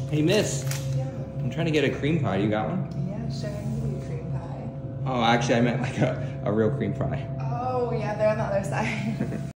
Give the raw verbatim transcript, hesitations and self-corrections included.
Hey, miss. Yeah. I'm trying to get a cream pie. You got one? Yeah, sure. I can give you a cream pie. Oh, actually, I meant like a, a real cream pie. Oh, yeah, they're on the other side.